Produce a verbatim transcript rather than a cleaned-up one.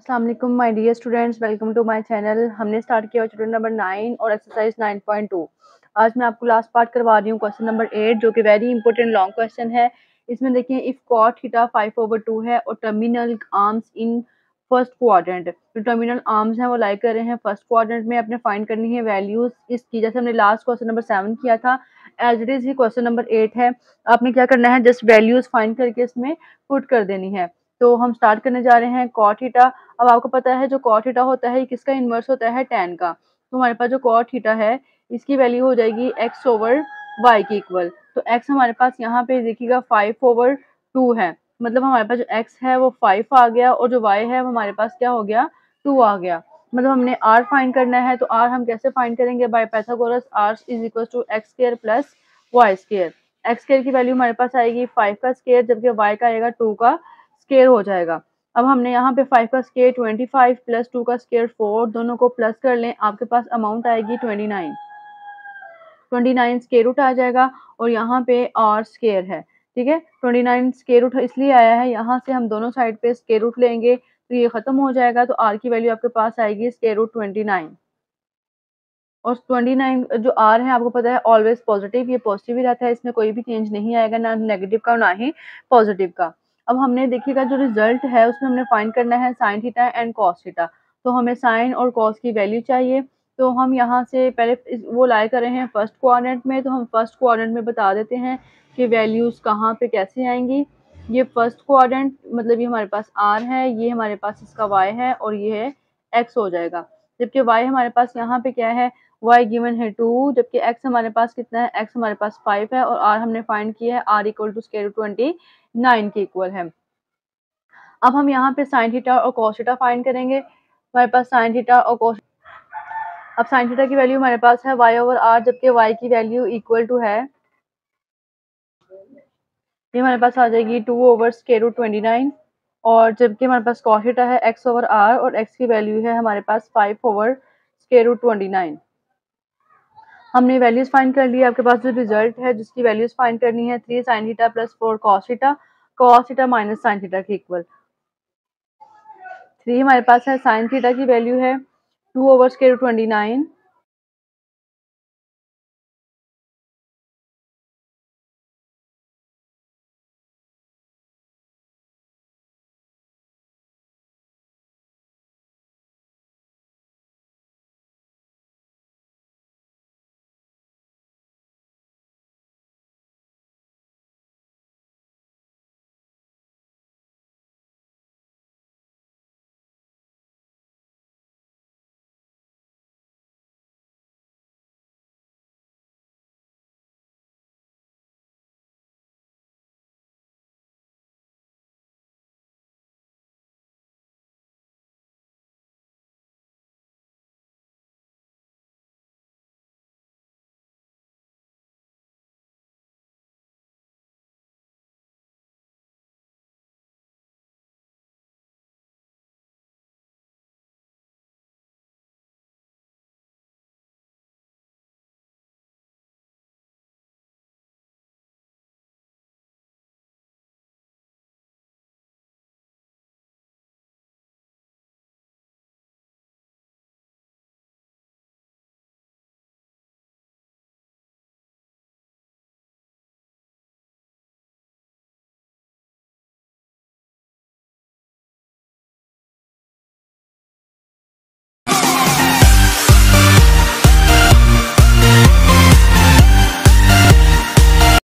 अस्सलाम वालेकुम my dear students, welcome to my channel. हमने स्टार्ट किया स्टूडेंट नंबर नाइन और एक्सरसाइज नाइन पॉइंट टू। आज मैं आपको लास्ट पार्ट करवा रही हूँ क्वेश्चन नंबर एट, जो कि वेरी इंपॉर्टेंट लॉन्ग क्वेश्चन है। इसमें देखिए, if cot theta five over two है और terminal arms in first quadrant, जो टर्मिनल आर्म्स हैं वो लाई कर रहे हैं फर्स्ट क्वाड्रेंट में, अपने फाइंड करनी है वैल्यूज इसकी, जैसे हमने लास्ट क्वेश्चन नंबर सेवन किया था। एज इट इज ही क्वेश्चन नंबर एट है। आपने क्या करना है, जस्ट वैल्यूज फाइंड करके इसमें पुट कर देनी है। तो हम स्टार्ट करने जा रहे हैं कॉट थीटा। अब आपको पता है जो कॉट थीटा होता है किसका इन्वर्स होता है, टेन का। तो हमारे पास जो कॉट थीटा है इसकी वैल्यू हो जाएगी एक्स ओवर वाई की इक्वल। तो एक्स हमारे पास यहाँ पे देखिएगा फाइव ओवर टू है, मतलब हमारे पास जो एक्स है वो फाइव आ गया और जो वाई है वो हमारे पास क्या हो गया, टू आ गया। मतलब हमने आर फाइंड करना है, तो आर हम कैसे फाइंड करेंगे, by Pythagoras. R is equal to x square plus y square. X square की वैल्यू हमारे पास आएगी फाइव का स्क्वायर, जबकि वाई का आएगा टू का स्क्वायर हो जाएगा। अब हमने यहाँ पे फाइव का square twenty five plus two का स्क्वायर फोर, दोनों को प्लस कर लें, आपके पास अमाउंट आएगी twenty nine. Twenty nine square root आ जाएगा और यहाँ पे आर स्क्वायर है, ठीक है। ट्वेंटी नाइन स्क्वायर रूट इसलिए आया है, यहाँ से हम दोनों साइड पे स्क्वायर रूट लेंगे तो ये खत्म हो जाएगा, तो आर की वैल्यू आपके पास आएगी स्क्वायर रूट ट्वेंटी नाइन। और ट्वेंटी नाइन जो आर है आपको पता है ऑलवेज पॉजिटिव, ये पॉजिटिव ही रहता है, इसमें कोई भी चेंज नहीं आएगा, ना नेगेटिव का ना ही पॉजिटिव का। अब हमने देखिएगा जो रिजल्ट है उसमें हमने फाइंड करना है sine theta and cos theta. तो हमें साइन और कॉस की वैल्यू चाहिए। तो हम यहाँ से पहले वो लाए कर रहे हैं फर्स्ट क्वाड्रेंट में, तो हम फर्स्ट क्वाड्रेंट में बता देते हैं कि वैल्यूज़ कहाँ पे कैसे आएंगी। ये फर्स्ट क्वाड्रेंट मतलब ये हमारे पास आर है, ये हमारे पास इसका वाई है और ये है एक्स हो जाएगा। जबकि वाई हमारे पास यहाँ पे क्या है, y गिवन है टू, जबकि x हमारे पास कितना है, x हमारे पास फाइव है और r हमने फाइंड किया है r equal to square root twenty nine के इक्वल है। अब हम यहाँ पे साइन थीटा और कॉस थीटा फाइंड करेंगे। हमारे पास साइन थीटा और कॉस, अब साइन थीटा की वैल्यू हमारे पास है y ओवर r, जबकि y की वैल्यू इक्वल टू है, ये हमारे पास आ जाएगी two over square root twenty nine. और जबकि हमारे पास कॉस थीटा है x ओवर r और x की वैल्यू है हमारे पास five over square root twenty nine. हमने वैल्यूज फाइंड कर ली। आपके पास जो रिजल्ट है जिसकी वैल्यूज फाइंड करनी है, three sine theta plus four cos theta, cos theta minus sine theta के इक्वल। थ्री हमारे पास है, साइन थीटा की वैल्यू है two over square root twenty nine